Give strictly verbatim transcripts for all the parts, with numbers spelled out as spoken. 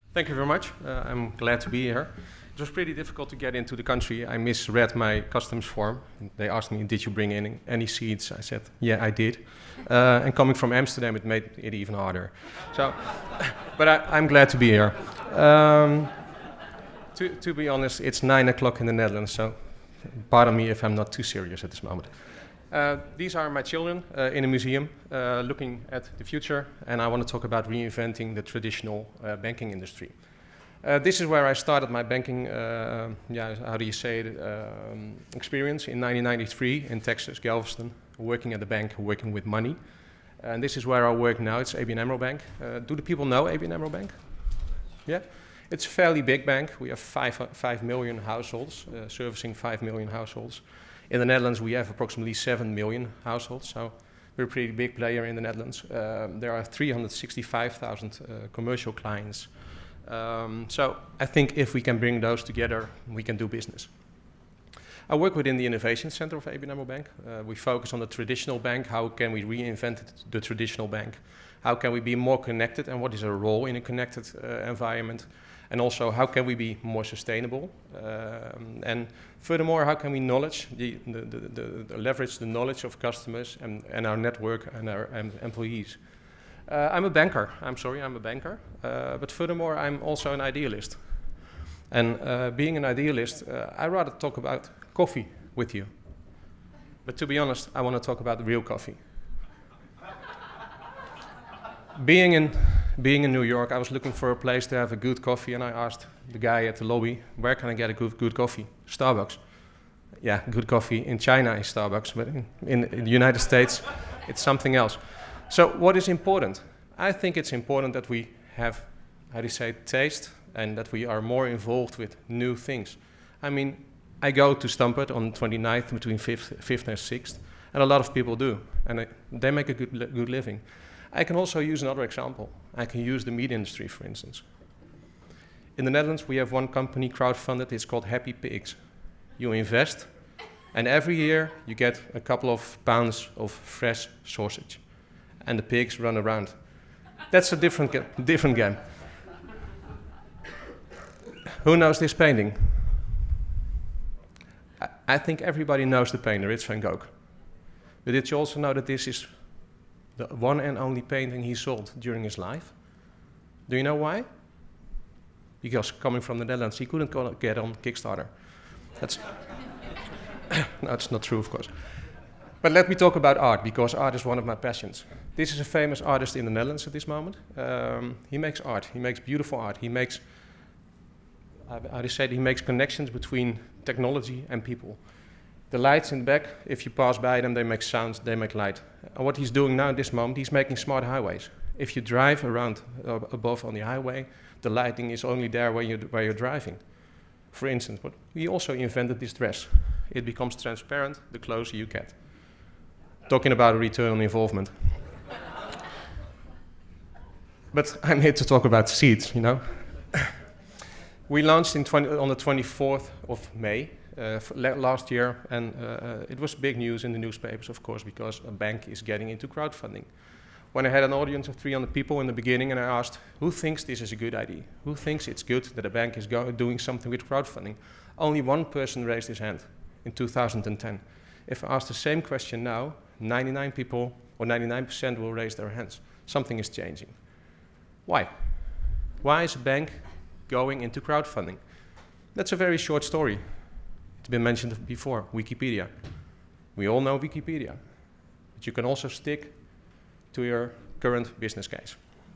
Thank you very much. Uh, I'm glad to be here. It was pretty difficult to get into the country. I misread my customs form. They asked me, did you bring in any seeds? I said, yeah, I did. Uh, and coming from Amsterdam, it made it even harder. So, but I, I'm glad to be here. Um, to, to be honest, it's nine o'clock in the Netherlands, so pardon me if I'm not too serious at this moment. Uh, these are my children uh, in a museum uh, looking at the future, and I want to talk about reinventing the traditional uh, banking industry. Uh, this is where I started my banking, uh, yeah, how do you say it, um, experience in nineteen ninety-three in Texas, Galveston, working at the bank, working with money. And this is where I work now. It's A B N AMRO Bank. Uh, do the people know A B N AMRO Bank? Yeah? It's a fairly big bank. We have five, uh, five million households, uh, servicing five million households. In the Netherlands, we have approximately seven million households, so we're a pretty big player in the Netherlands. Uh, there are three hundred sixty-five thousand uh, commercial clients. Um, so I think if we can bring those together, we can do business. I work within the Innovation Center of A B N AMRO Bank. Uh, we focus on the traditional bank. How can we reinvent the traditional bank? How can we be more connected, and what is our role in a connected uh, environment? And also, how can we be more sustainable? Um, and furthermore, how can we knowledge the, the, the, the, the leverage the knowledge of customers and, and our network and our um, employees? Uh, I'm a banker. I'm sorry, I'm a banker. Uh, but furthermore, I'm also an idealist. And uh, being an idealist, uh, I rather talk about coffee with you. But to be honest, I want to talk about real coffee. Being in, being in New York, I was looking for a place to have a good coffee, and I asked the guy at the lobby, where can I get a good, good coffee? Starbucks. Yeah, good coffee in China is Starbucks, but in, in, in the United States, it's something else. So what is important? I think it's important that we have, how do you say, taste, and that we are more involved with new things. I mean, I go to Stamford on the twenty-ninth between fifth and sixth, and a lot of people do, and they make a good, good living. I can also use another example. I can use the meat industry, for instance. In the Netherlands, we have one company crowdfunded. It's called Happy Pigs. You invest, and every year you get a couple of pounds of fresh sausage, and the pigs run around. That's a different, ga different game. Who knows this painting? I, I think everybody knows the painter. It's Van Gogh. But did you also know that this is the one and only painting he sold during his life? Do you know why? Because coming from the Netherlands, he couldn't get on Kickstarter. That's no, it's not true, of course. But let me talk about art, because art is one of my passions. This is a famous artist in the Netherlands at this moment. Um, he makes art. He makes beautiful art. He makes, how do you say it? He makes connections between technology and people. The lights in the back, if you pass by them, they make sounds, they make light. And what he's doing now at this moment, he's making smart highways. If you drive around uh, above on the highway, the lighting is only there where, you, where you're driving. For instance, but he also invented this dress. It becomes transparent the closer you get. Talking about a return on involvement. But I'm here to talk about seeds, you know. We launched in twenty, on the twenty-fourth of May. Uh, last year, and uh, it was big news in the newspapers, of course, because a bank is getting into crowdfunding. When I had an audience of three hundred people in the beginning, and I asked, who thinks this is a good idea? Who thinks it's good that a bank is go doing something with crowdfunding? Only one person raised his hand in two thousand ten. If I ask the same question now, ninety-nine people, or ninety-nine percent will raise their hands. Something is changing. Why? Why is a bank going into crowdfunding? That's a very short story. Been mentioned before, Wikipedia. We all know Wikipedia, but you can also stick to your current business case.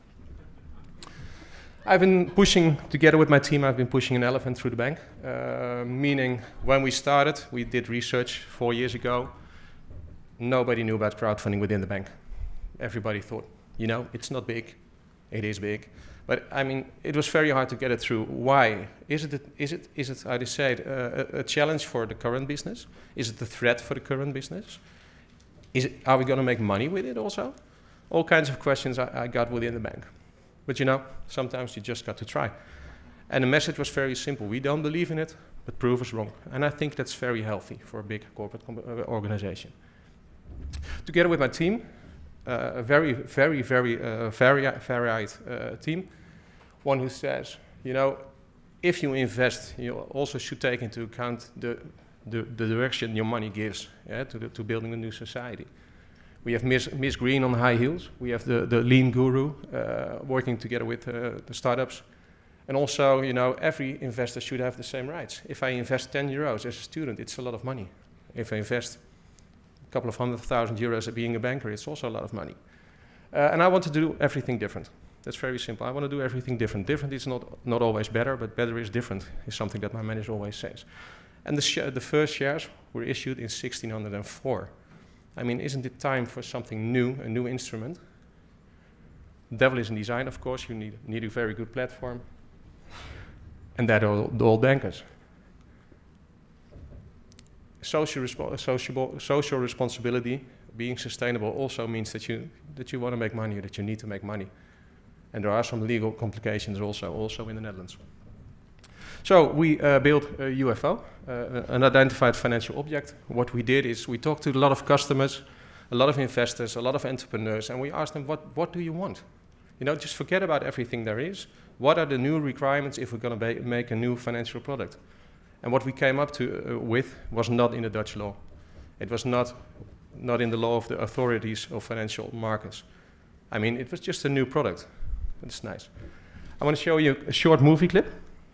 I've been pushing, together with my team, I've been pushing an elephant through the bank, uh, meaning when we started, we did research four years ago, nobody knew about crowdfunding within the bank. Everybody thought, you know, it's not big, it is big. But I mean, it was very hard to get it through. Why? Is it, a, is it, is it how do you say it, uh, a, a challenge for the current business? Is it a threat for the current business? Is it, are we going to make money with it also? All kinds of questions I, I got within the bank. But you know, sometimes you just got to try. And the message was very simple. We don't believe in it, but prove us wrong. And I think that's very healthy for a big corporate com uh, organization. Together with my team, Uh, a very, very, very uh, vari varied uh, team. One who says, you know, if you invest, you also should take into account the, the, the direction your money gives, yeah, to, the, to building a new society. We have Miss, Miss Green on high heels. We have the, the lean guru uh, working together with uh, the startups. And also, you know, every investor should have the same rights. If I invest ten euros as a student, it's a lot of money. If I invest a couple of hundred thousand euros at being a banker, it's also a lot of money. Uh, and I want to do everything different. That's very simple. I want to do everything different. Different is not, not always better, but better is different, is something that my manager always says. And the, sh the first shares were issued in sixteen oh four. I mean, isn't it time for something new, a new instrument? The devil is in design, of course. You need, need a very good platform. And that are the old bankers. Social, respo social, social responsibility, being sustainable, also means that you, that you want to make money, that you need to make money. And there are some legal complications also, also in the Netherlands. So we uh, built a U F O, uh, an identified financial object. What we did is we talked to a lot of customers, a lot of investors, a lot of entrepreneurs, and we asked them, what, what do you want? You know, just forget about everything there is. What are the new requirements if we're going to make a new financial product? And what we came up to, uh, with was not in the Dutch law. It was not, not in the law of the authorities of financial markets. I mean, it was just a new product. It's nice. I want to show you a short movie clip.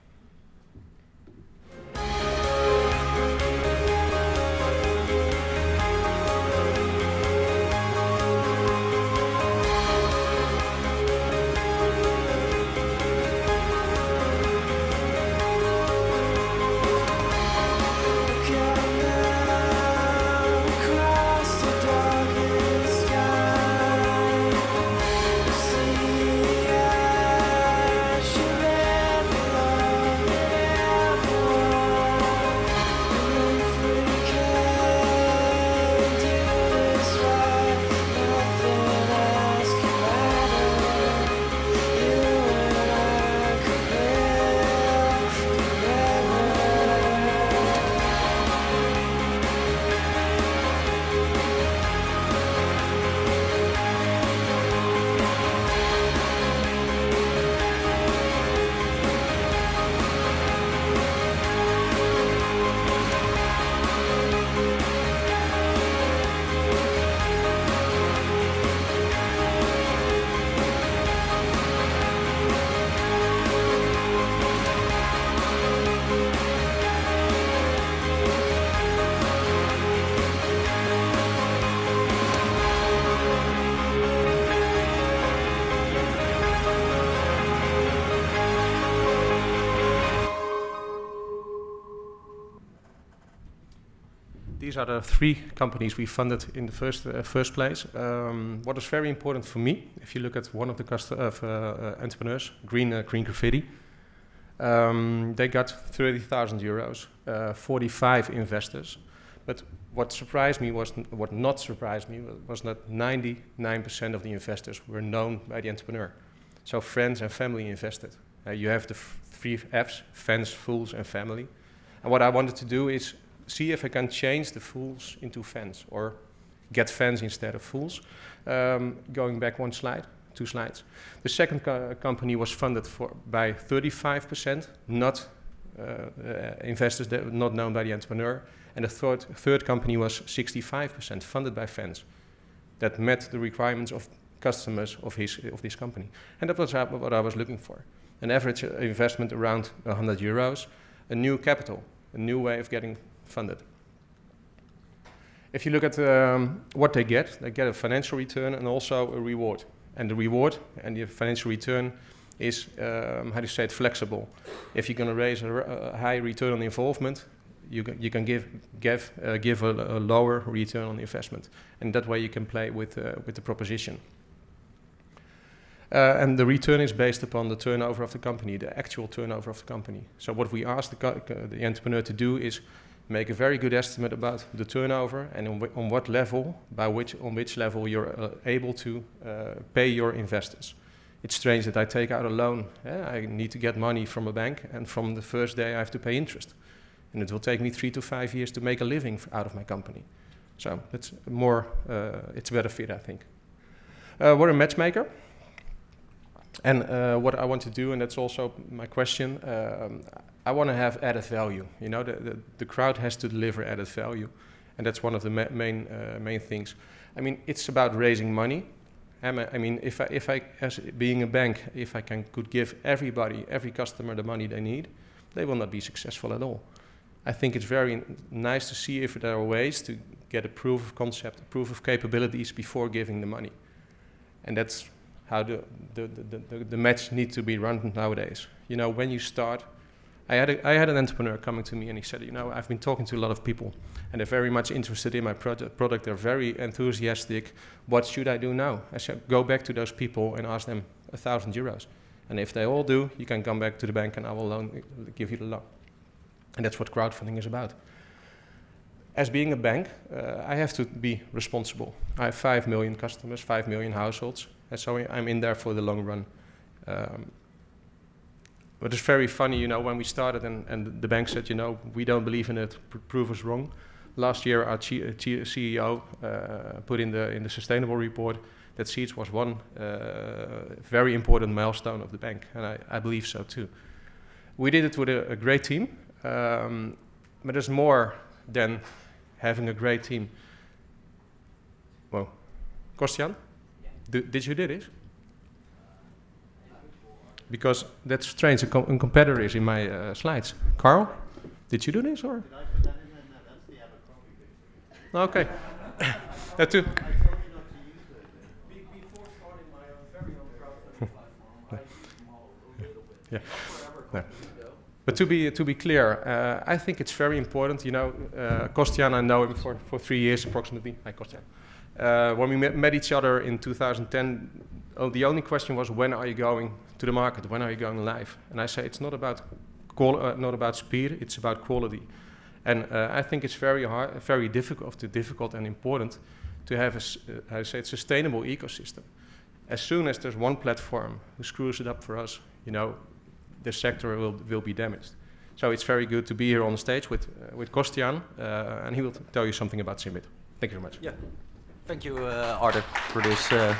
These are the three companies we funded in the first, uh, first place. Um, what was very important for me, if you look at one of the uh, uh, entrepreneurs, Green, uh, Green Graffiti, um, they got thirty thousand euros, uh, forty-five investors. But what surprised me was, what not surprised me was that ninety-nine percent of the investors were known by the entrepreneur. So friends and family invested. Uh, you have the three F's, friends, fools, and family. And what I wanted to do is see if I can change the fools into fans, or get fans instead of fools. Um, going back one slide, two slides. The second co company was funded for by thirty-five percent, not uh, uh, investors that were not known by the entrepreneur. And the third, third company was sixty-five percent funded by fans that met the requirements of customers of, his, of this company. And that was uh, what I was looking for. An average uh, investment around one hundred euros, a new capital, a new way of getting funded. If you look at um, what they get, they get a financial return and also a reward. And the reward and the financial return is, um, how do you say it, flexible. If you're going to raise a, a high return on involvement, you can, you can give, give, uh, give a, a lower return on investment. And that way you can play with, uh, with the proposition. Uh, and the return is based upon the turnover of the company, the actual turnover of the company. So what we ask the, the entrepreneur to do is make a very good estimate about the turnover and on, on what level, by which, on which level you're uh, able to uh, pay your investors. It's strange that I take out a loan. Yeah, I need to get money from a bank, and from the first day I have to pay interest. And it will take me three to five years to make a living out of my company. So it's more, uh, it's a better fit, I think. Uh, we're a matchmaker. And uh, what I want to do, and that's also my question, um, I want to have added value. You know, the, the, the crowd has to deliver added value, and that's one of the ma main uh, main things. I mean, it's about raising money. I mean, if I, if I, as being a bank, if I can could give everybody, every customer the money they need, they will not be successful at all. I think it's very nice to see if there are ways to get a proof of concept, a proof of capabilities before giving the money, and that's how the, the, the, the, the match needs to be run nowadays. You know, when you start, I had, a, I had an entrepreneur coming to me and he said, you know, I've been talking to a lot of people and they're very much interested in my product, product. They're very enthusiastic. What should I do now? I said, go back to those people and ask them a thousand euros. And if they all do, you can come back to the bank and I will loan, give you the loan. And that's what crowdfunding is about. As being a bank, uh, I have to be responsible. I have five million customers, five million households. And so I'm in there for the long run. Um, but it's very funny, you know, when we started and, and the bank said, you know, we don't believe in it, pr prove us wrong. Last year, our C E O uh, put in the, in the sustainable report that Seeds was one uh, very important milestone of the bank. And I, I believe so too. We did it with a, a great team, um, but there's more than having a great team. Well, Kostjan? Do, did you do this? Because that's strange, a, com a competitor is in my uh, slides. Carl, did you do this or? Did I put that in the Netherlands? The Abercrombie. Okay. That too. Before starting my own very own crowdfunding platform, I used the model a little bit. Yeah. Yeah. But to be to be clear, uh, I think it's very important. You know, uh, Kostjan, I know him for for three years approximately. Hi, Kostjan. Uh, when we met, met each other in two thousand ten, oh, the only question was, when are you going to the market? When are you going live? And I say it's not about uh, not about speed, it's about quality. And uh, I think it's very hard, very difficult, difficult and important to have a, uh, how I say, it, sustainable ecosystem. As soon as there's one platform who screws it up for us, you know, the sector will will be damaged. So it's very good to be here on the stage with uh, with Kostjan, uh, and he will tell you something about Symbit. Thank you very much. Yeah. Thank you, uh, Arthur, for this. Uh,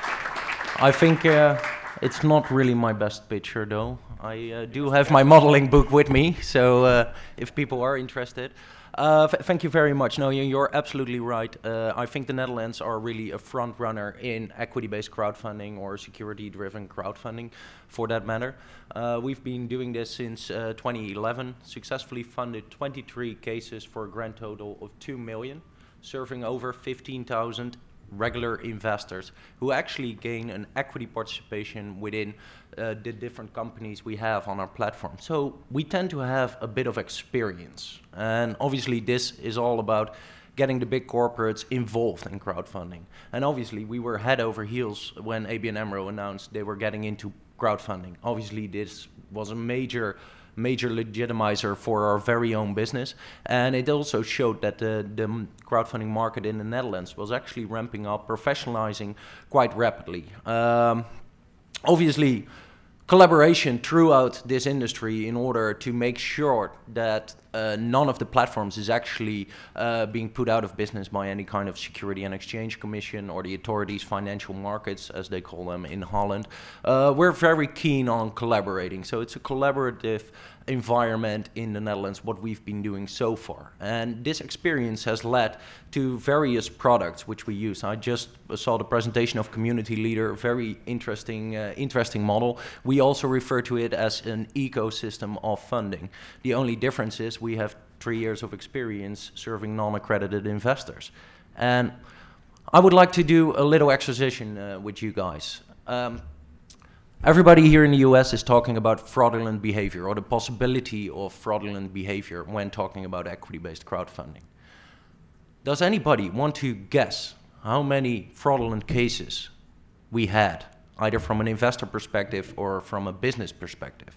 I think uh, it's not really my best picture, though. I uh, do have my modeling book with me, so uh, if people are interested. Uh, thank you very much. No, you're absolutely right. Uh, I think the Netherlands are really a front runner in equity-based crowdfunding or security-driven crowdfunding, for that matter. Uh, we've been doing this since uh, twenty eleven, successfully funded twenty-three cases for a grand total of two million. Serving over fifteen thousand regular investors who actually gain an equity participation within uh, the different companies we have on our platform. So we tend to have a bit of experience. And obviously this is all about getting the big corporates involved in crowdfunding. And obviously we were head over heels when A B N AMRO announced they were getting into crowdfunding. Obviously this was a major major legitimizer for our very own business, and it also showed that the, the crowdfunding market in the Netherlands was actually ramping up, professionalizing quite rapidly. Um, obviously, collaboration throughout this industry in order to make sure that uh, none of the platforms is actually uh, being put out of business by any kind of Security and Exchange Commission or the authorities, financial markets, as they call them in Holland. Uh, we're very keen on collaborating. So it's a collaborative environment in the Netherlands, what we've been doing so far. And this experience has led to various products which we use. I just saw the presentation of Community Leader, very interesting, uh, interesting model. We also refer to it as an ecosystem of funding. The only difference is we have three years of experience serving non-accredited investors. And I would like to do a little exercise uh, with you guys. Um, Everybody here in the U S is talking about fraudulent behavior or the possibility of fraudulent behavior when talking about equity-based crowdfunding. Does anybody want to guess how many fraudulent cases we had, either from an investor perspective or from a business perspective?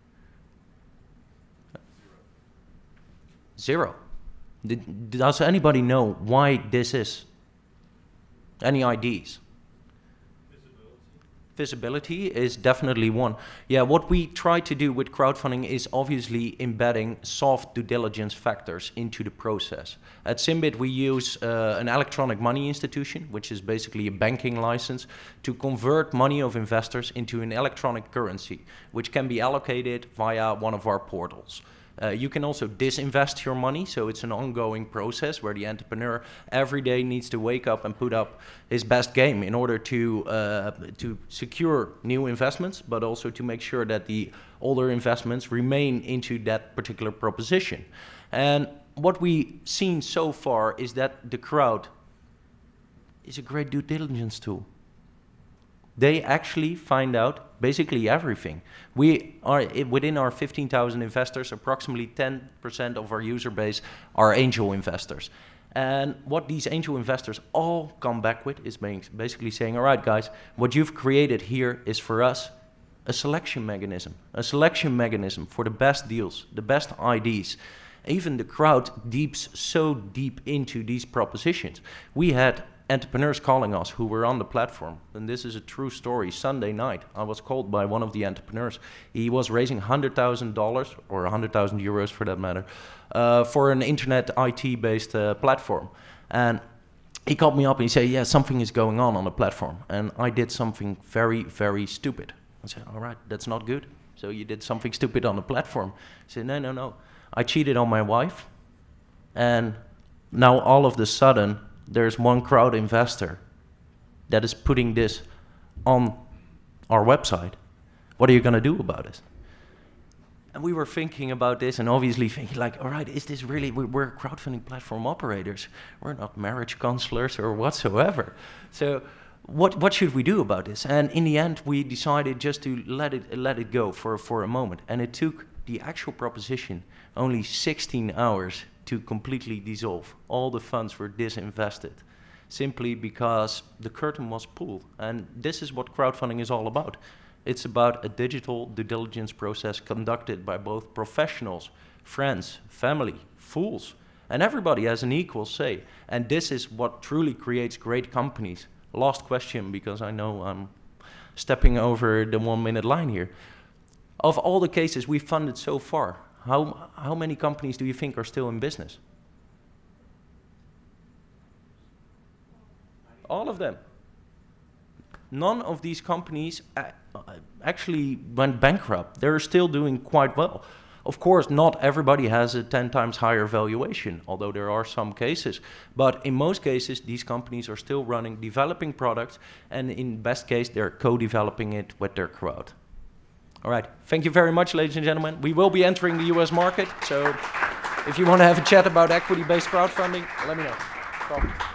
Zero. Did, does anybody know why this is? Any I Ds? visibility is definitely one. Yeah, what we try to do with crowdfunding is obviously embedding soft due diligence factors into the process. At Symbit, we use uh, an electronic money institution, which is basically a banking license, to convert money of investors into an electronic currency, which can be allocated via one of our portals. Uh, you can also disinvest your money, so it's an ongoing process where the entrepreneur every day needs to wake up and put up his best game in order to uh, to secure new investments, but also to make sure that the older investments remain into that particular proposition. And what we've seen so far is that the crowd is a great due diligence tool. They actually find out basically everything. We are, within our fifteen thousand investors, approximately ten percent of our user base are angel investors. And what these angel investors all come back with is basically saying, all right, guys, what you've created here is for us a selection mechanism, a selection mechanism for the best deals, the best I Ds. Even the crowd deeps so deep into these propositions. We had entrepreneurs calling us who were on the platform, and this is a true story. Sunday night, I was called by one of the entrepreneurs. He was raising one hundred thousand dollars, or one hundred thousand euros for that matter, uh, for an internet I T-based uh, platform. And he called me up and he said, yeah, something is going on on the platform. And I did something very, very stupid. I said, all right, that's not good. So you did something stupid on the platform. He said, no, no, no. I cheated on my wife, and now all of a sudden, there's one crowd investor that is putting this on our website. What are you going to do about it? And we were thinking about this and obviously thinking like, all right, is this really, we're crowdfunding platform operators. We're not marriage counselors or whatsoever. So what, what should we do about this? And in the end, we decided just to let it, let it go for, for a moment. And it took the actual proposition only sixteen hours to completely dissolve. All the funds were disinvested simply because the curtain was pulled. And this is what crowdfunding is all about. It's about a digital due diligence process conducted by both professionals, friends, family, fools, and everybody has an equal say. And this is what truly creates great companies. Last question, because I know I'm stepping over the one minute line here. Of all the cases we've funded so far, How, how many companies do you think are still in business? All of them. None of these companies actually went bankrupt. They're still doing quite well. Of course, not everybody has a ten times higher valuation, although there are some cases. But in most cases, these companies are still running, developing products, and in best case, they're co-developing it with their crowd. All right, thank you very much, ladies and gentlemen. We will be entering the U S market, so if you want to have a chat about equity-based crowdfunding, let me know. Come.